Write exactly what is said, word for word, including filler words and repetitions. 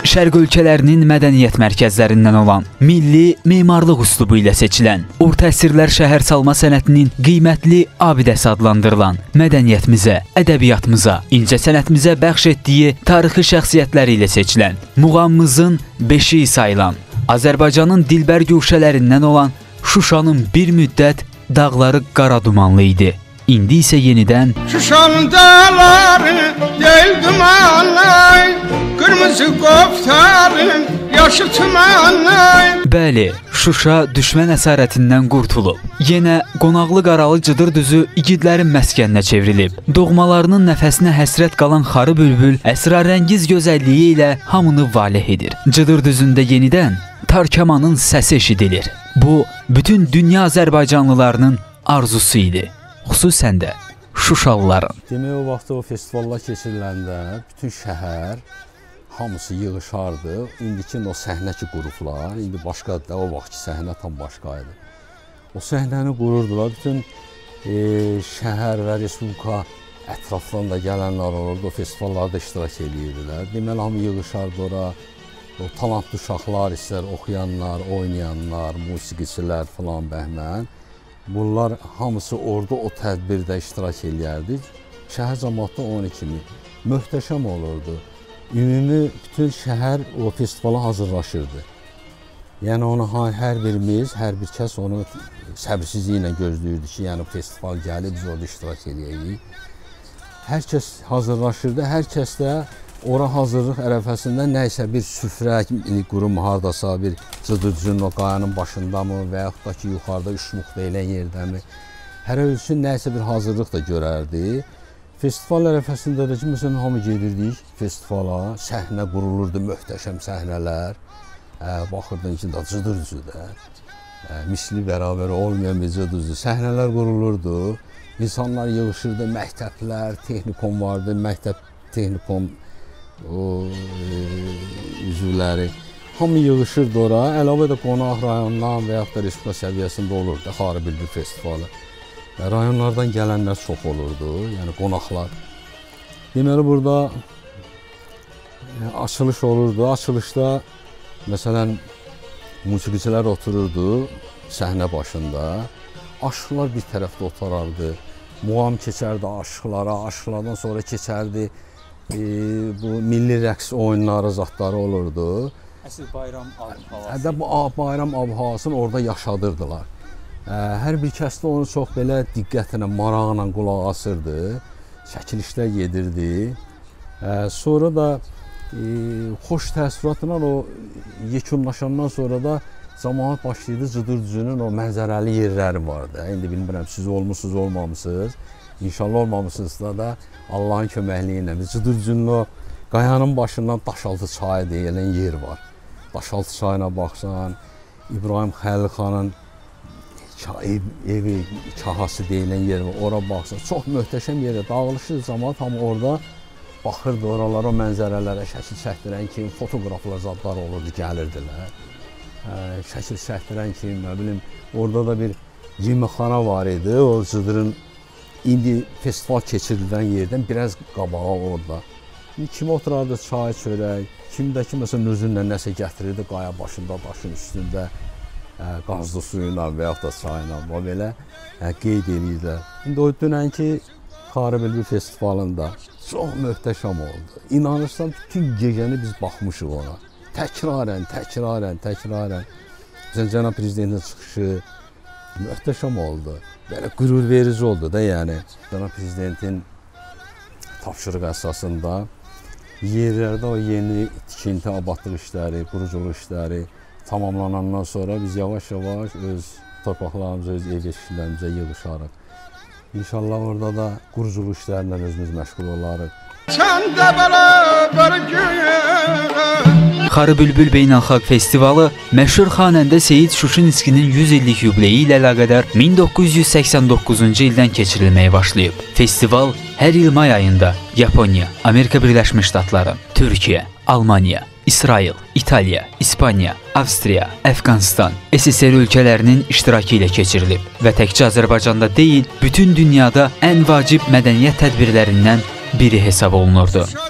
Şərq ölkələrinin mədəniyyət mərkəzlərindən olan, milli memarlıq üslubu ilə seçilən, orta əsrlər şəhər salma sənətinin qiymətli abidəsi adlandırılan, mədəniyyətimizə, ədəbiyyatımıza, incə sənətimizə bəxş etdiyi tarixi şəxsiyyətləri ilə seçilən, muğamımızın beşiği sayılan, Azərbaycanın dilbər güşələrindən olan Şuşanın bir müddət dağları qara dumanlı idi. İndi isə yenidən Şuşanın dağları deyil dumanlı, qırmızı qoftarın yaşı tumanlı. Bəli, Şuşa düşmən əsarətindən qurtulub. Yenə qonaqlı qaralı Cıdır düzü igidlərin məskəninə çevrilib. Doğmalarının nəfəsinə həsrət qalan Xarı bülbül əsrarəngiz gözəlliyi ilə hamını valeh edir. Cıdır düzündə yenidən Tarkamanın səsi eşidilir. Bu, bütün dünya Azərbaycanlılarının arzusu idi. Xüsusən də Şuşalıların. Demək, o vaxtda o festivallar keçiriləndə bütün şəhər hamısı yığışardı. İndiki o səhnə ki qurublar, indi başqadır da, o vaxtki səhnə tam başqa idi. O səhnəni qururdular, bütün e, şəhər və respublika ətrafdan da gələnlər olurdu, o festivallarda iştirak edirdilər. Deməli, hamı yığışardı ora, o talantlı uşaqlar, istər oxuyanlar, oynayanlar, musiqiçilər filan bəhmən. Bunlar hamısı orada o tədbirdə iştirak eləyərdi. Şəhər cəmaatı onun kimi möhtəşəm olurdu. Ümumi bütün şəhər o festivala hazırlaşırdı. Yəni onu hər birimiz, hər bir kəs onu səbirsizliklə gözləyirdi ki, yəni festival gəlib, biz orada iştirak eləyək. Hər kəs hazırlaşırdı, hər kəs də ora hazırlıq ərəfəsində nəysə bir süfrə qurum hardasa, bir Cıdırcının o qayanın başındamı və yaxud da ki, yuxarıda üşmuq deyilən yerdəmi, hər üçün nəysə bir hazırlıq da görərdi. Festival ərəfəsində də ki, məsələn, hamı gedirdik festivala, səhnə qurulurdu, möhtəşəm səhnələr. Baxırdın ki, da Cıdırcıda, misli bərabər olmayan bir Cıdırcı səhnələr qurulurdu. İnsanlar yığışırdı, məktəblər, texnikum vardı, məktəb texnikum o e, üzvləri hamı yığışırdı ora. Əlavə də qonaq rayondan və yaxud da respublika səviyyəsində olurdu Xarı bülbül festivalı. Rayonlardan gələnlər çox olurdu, yəni qonaqlar. Deməli, burada e, açılış olurdu. Açılışda məsələn musiqiçilər otururdu səhnə başında. Aşıqlar bir tərəfdə oturardı. Muğam keçərdi aşıqlara, aşıqlardan sonra keçərdi e, bu milli rəqs oyunları, zatları olurdu. Əsl bayram ab-havası. Hədə bu bayram ab-havasını orada yaşadırdılar. E, hər bir kəs də onu çox belə diqqətlə, maraqla qulaq asırdı. Çəkilişlər gedirdi. E, sonra da e, xoş təəssüratla o yekunlaşandan sonra da cəmaət başlayırdı Cıdırcının o mənzərəli yerləri vardı. İndi bilmirəm, siz olmuşsunuz, olmamışsınız. İnşallah olmamışsınızsa da Allahın köməkliyi ilə. Cıdırcının o qayanın başından Daşaltı çayı deyilən yer var. Daşaltı çayına baxsan, İbrahim Xəlil xanın ev, evi, kahası deyilən yer var. Ora baxsan, çox möhtəşəm yerdə dağılışır cəmaət, amma orada baxırdı oralara, o mənzərələrə şəkil çəkdirən kimi fotoqraflar zadlar olurdu, gəlirdilər. Şəkil çəkdirən kimi, nə bilim, orada da bir yeməkxana var idi. O Cıdırın indi festival keçirilən yerdən biraz qabağa orada. Kim oturardı çay, çörək, kim də ki, məsələn, özünlə nəsə gətirirdi qaya başında, daşın üstündə, qazlı suyuna və yaxud da çayla, o belə qeyd edirlər. İndi o dünənki Xarı bülbül festivalında çox möhtəşəm oldu. İnanırsan, bütün gecəni biz baxmışıq ona. Təkrarən, təkrarən, təkrarən. Məsələn, Cənab Prezidentin çıxışı möhtəşəm oldu. Belə qürur verici oldu da, yəni. Cənab Prezidentin tapşırıq əsasında yerlərdə o yeni tikinti, abadlıq işləri, quruculuq işləri tamamlanandan sonra biz yavaş-yavaş öz torpaqlarımıza, öz ev eşiklərimizə yığışarıq. İnşallah orada da quruculuq işlərindən özümüz məşğul olarıq. Səndə bərabər güyə Xarı bülbül Beynəlxalq Festivalı məşhur xanəndə Seyid Şuşinskinin yüz illik yubileyi ilə əlaqədar min doqquz yüz səksən doqquzuncu ildən keçirilməyə başlayıb. Festival hər il may ayında Yaponiya, Amerika Birləşmiş Ştatları, Türkiyə, Almaniya, İsrail, İtaliya, İspaniya, Avstriya, Əfqanistan, S S R ölkələrinin iştirakı ilə keçirilib və təkcə Azərbaycanda deyil, bütün dünyada ən vacib mədəniyyət tədbirlərindən biri hesab olunurdu.